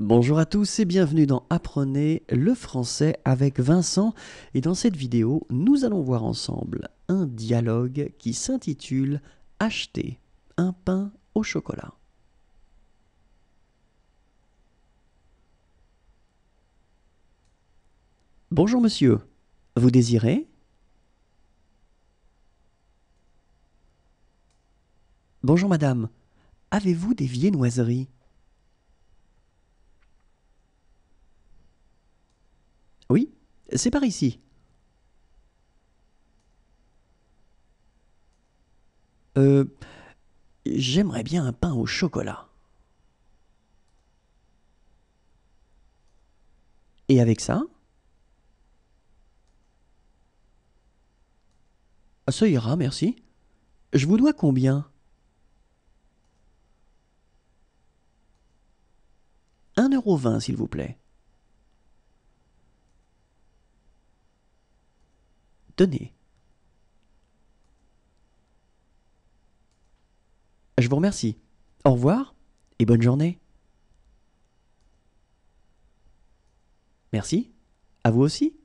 Bonjour à tous et bienvenue dans Apprenez le français avec Vincent. Et dans cette vidéo, nous allons voir ensemble un dialogue qui s'intitule Acheter un pain au chocolat. Bonjour monsieur, vous désirez? Bonjour madame, avez-vous des viennoiseries? Oui, c'est par ici. Euh, J'aimerais bien un pain au chocolat. Et avec ça? Ça ira, merci. Je vous dois combien? 1,20 € s'il vous plaît. Tenez. Je vous remercie. Au revoir et bonne journée. Merci. À vous aussi.